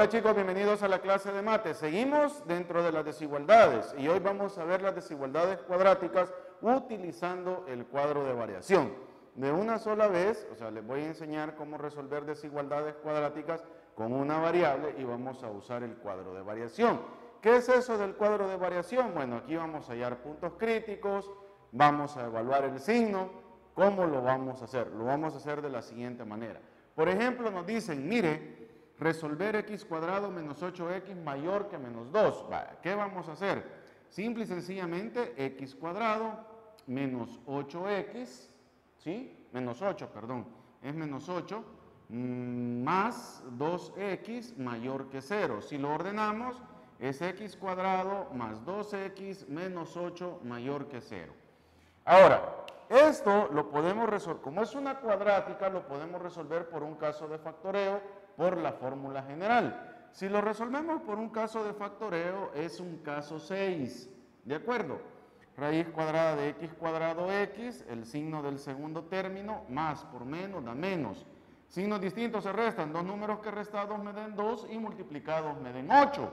Hola chicos, bienvenidos a la clase de mate. Seguimos dentro de las desigualdades y hoy vamos a ver las desigualdades cuadráticas utilizando el cuadro de variación. De una sola vez, o sea, les voy a enseñar cómo resolver desigualdades cuadráticas con una variable y vamos a usar el cuadro de variación. ¿Qué es eso del cuadro de variación? Bueno, aquí vamos a hallar puntos críticos, vamos a evaluar el signo. ¿Cómo lo vamos a hacer? Lo vamos a hacer de la siguiente manera. Por ejemplo, nos dicen, mire, resolver x cuadrado menos 8x mayor que menos 2. ¿Qué vamos a hacer? Simple y sencillamente x cuadrado menos 8x, ¿sí? Menos 8, perdón, es menos 8 más 2x mayor que 0. Si lo ordenamos, es x cuadrado más 2x menos 8 mayor que 0. Ahora, esto lo podemos resolver, como es una cuadrática, lo podemos resolver por un caso de factoreo por la fórmula general. Si lo resolvemos por un caso de factoreo, es un caso 6, ¿de acuerdo? Raíz cuadrada de x cuadrado x, el signo del segundo término, más por menos da menos. Signos distintos se restan, dos números que restados me den 2 y multiplicados me den 8.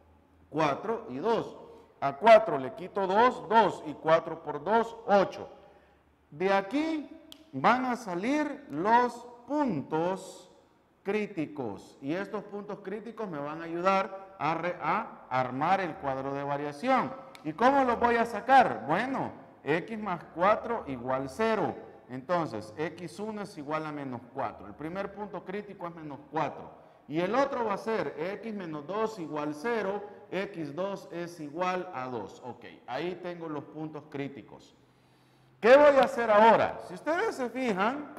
4 y 2. A 4 le quito 2, 2 y 4 por 2, 8. De aquí van a salir los puntos críticos y estos puntos críticos me van a ayudar a armar el cuadro de variación. ¿Y cómo los voy a sacar? Bueno, x más 4 igual 0. Entonces, x1 es igual a menos 4. El primer punto crítico es menos 4. Y el otro va a ser x menos 2 igual 0, x2 es igual a 2. Ok, ahí tengo los puntos críticos. ¿Qué voy a hacer ahora? Si ustedes se fijan,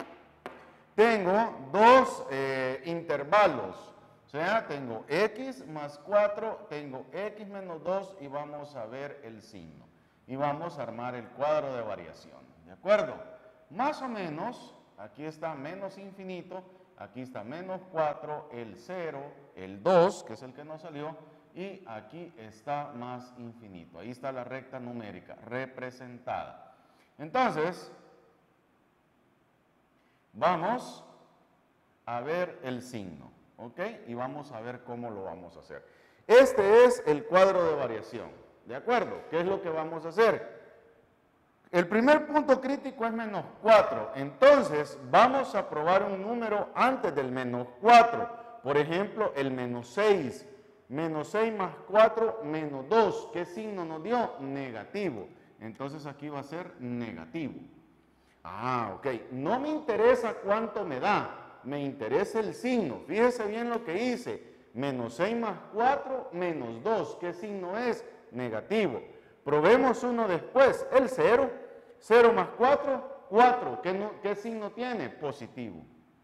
tengo dos intervalos. O sea, tengo x más 4, tengo x menos 2 y vamos a ver el signo. Y vamos a armar el cuadro de variación. ¿De acuerdo? Más o menos, aquí está menos infinito, aquí está menos 4, el 0, el 2, que es el que nos salió, y aquí está más infinito. Ahí está la recta numérica representada. Entonces, vamos a ver el signo, ¿ok? Y vamos a ver cómo lo vamos a hacer. Este es el cuadro de variación, ¿de acuerdo? ¿Qué es lo que vamos a hacer? El primer punto crítico es menos 4, entonces vamos a probar un número antes del menos 4. Por ejemplo, el menos 6. Menos 6 más 4, menos 2. ¿Qué signo nos dio? Negativo. Entonces aquí va a ser negativo. Ah, ok. No me interesa cuánto me da, me interesa el signo. Fíjese bien lo que hice. Menos 6 más 4, menos 2. ¿Qué signo es? Negativo. Probemos uno después, el 0. 0 más 4, 4. ¿Qué signo tiene? Positivo.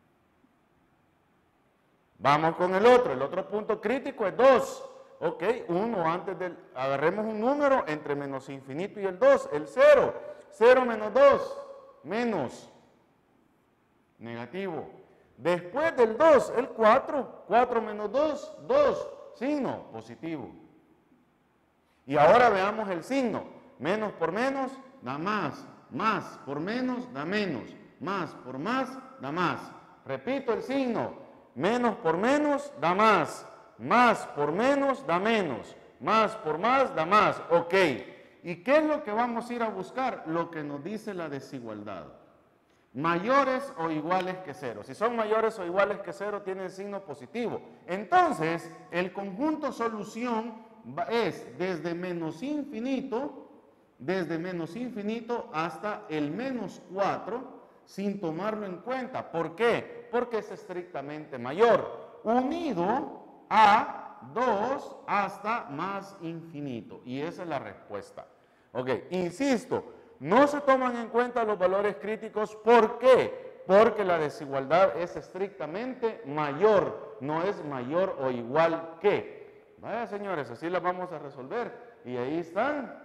Vamos con el otro punto crítico es 2. Ok, uno antes del, agarremos un número entre menos infinito y el 2, el 0. 0 menos 2, menos, negativo. Después del 2, el 4, 4 menos 2, 2, signo, positivo. Y ahora veamos el signo, menos por menos da más por menos da menos, más por más da más. Repito el signo, menos por menos da más por menos da menos, más por más da más. Ok, ¿y qué es lo que vamos a ir a buscar? Lo que nos dice la desigualdad. Mayores o iguales que 0. Si son mayores o iguales que 0, tienen signo positivo. Entonces, el conjunto solución es desde menos infinito hasta el menos 4, sin tomarlo en cuenta. ¿Por qué? Porque es estrictamente mayor. Unido a 2 hasta más infinito. Y esa es la respuesta. Ok, insisto, no se toman en cuenta los valores críticos. ¿Por qué? Porque la desigualdad es estrictamente mayor, no es mayor o igual que. Vaya, señores, así las vamos a resolver. Y ahí están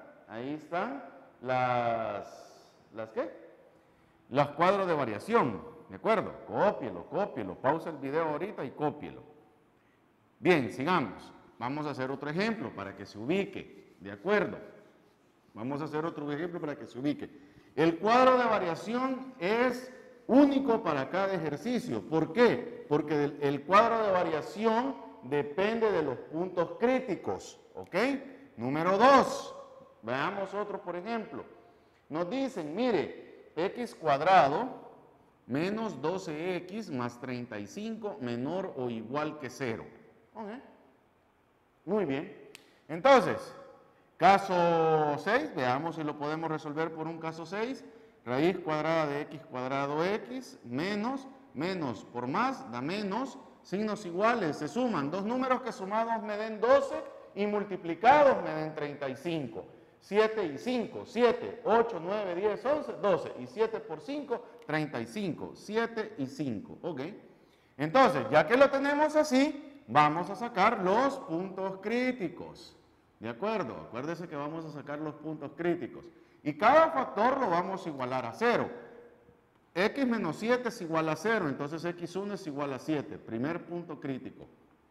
los cuadros de variación. ¿De acuerdo? Cópielo, pausa el video ahorita y cópielo. Bien, sigamos. Vamos a hacer otro ejemplo para que se ubique. ¿De acuerdo? Vamos a hacer otro ejemplo para que se ubique. El cuadro de variación es único para cada ejercicio. ¿Por qué? Porque el cuadro de variación depende de los puntos críticos, ¿ok? Número 2, veamos otro por ejemplo. Nos dicen, mire, x cuadrado menos 12x más 35 menor o igual que 0. ¿Okay? Muy bien. Entonces, caso 6, veamos si lo podemos resolver por un caso 6. Raíz cuadrada de x cuadrado x menos por más da menos. Signos iguales se suman. Dos números que sumados me den 12 y multiplicados me den 35. 7 y 5, 7, 8, 9, 10, 11, 12. Y 7 por 5, 35. 7 y 5. ¿Ok? Entonces, ya que lo tenemos así, vamos a sacar los puntos críticos. ¿De acuerdo? Acuérdese que vamos a sacar los puntos críticos. Y cada factor lo vamos a igualar a 0. X menos 7 es igual a 0, entonces x1 es igual a 7. Primer punto crítico.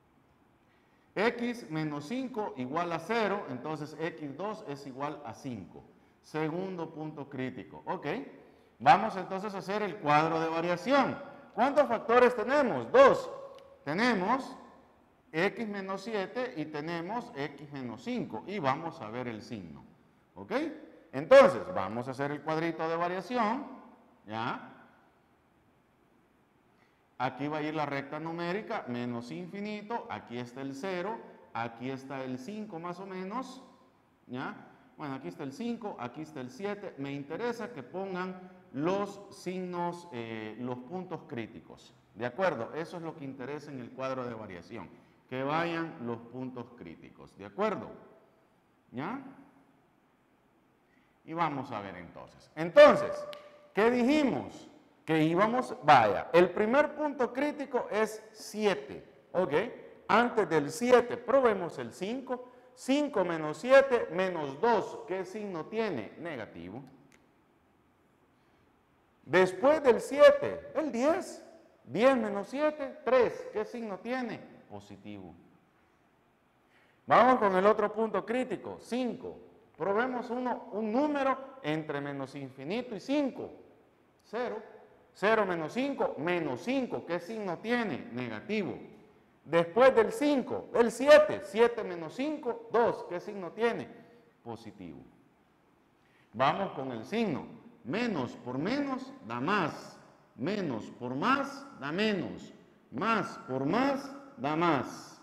X menos 5 igual a 0, entonces x2 es igual a 5. Segundo punto crítico. Ok. Vamos entonces a hacer el cuadro de variación. ¿Cuántos factores tenemos? 2. Tenemos x menos 7 y tenemos x menos 5. Y vamos a ver el signo. ¿Ok? Entonces, vamos a hacer el cuadrito de variación. ¿Ya? Aquí va a ir la recta numérica, menos infinito. Aquí está el 0. Aquí está el 5 más o menos. ¿Ya? Bueno, aquí está el 5, aquí está el 7. Me interesa que pongan los signos, los puntos críticos. ¿De acuerdo? Eso es lo que interesa en el cuadro de variación. Que vayan los puntos críticos. ¿De acuerdo? ¿Ya? Y vamos a ver entonces. Entonces, ¿qué dijimos? Que íbamos, vaya, el primer punto crítico es 7. ¿Ok? Antes del 7, probemos el 5. 5 menos 7 menos 2, ¿qué signo tiene? Negativo. Después del 7, el 10. 10 menos 7, 3, ¿qué signo tiene? Positivo. Vamos con el otro punto crítico, 5. Probemos un número entre menos infinito y 5. 0. 0 menos 5, menos 5, ¿qué signo tiene? Negativo. Después del 5, el 7, 7 menos 5, 2, ¿qué signo tiene? Positivo. Vamos con el signo, menos por menos da más, menos por más da menos, más por más da más.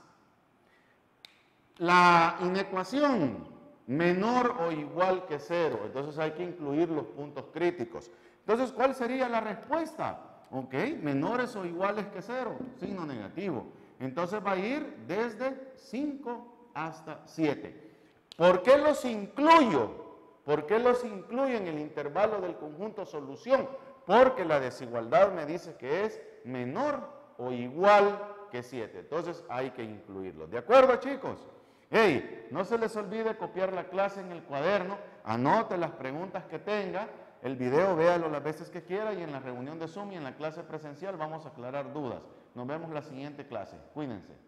La inecuación, menor o igual que 0, entonces hay que incluir los puntos críticos. Entonces, ¿cuál sería la respuesta? Ok, menores o iguales que 0, signo negativo. Entonces va a ir desde 5 hasta 7. ¿Por qué los incluyo? ¿Por qué los incluyo en el intervalo del conjunto solución? Porque la desigualdad me dice que es menor o igual que 7. Entonces hay que incluirlos. ¿De acuerdo, chicos? Hey, no se les olvide copiar la clase en el cuaderno, anote las preguntas que tenga, el video véalo las veces que quiera y en la reunión de Zoom y en la clase presencial vamos a aclarar dudas. Nos vemos la siguiente clase. Cuídense.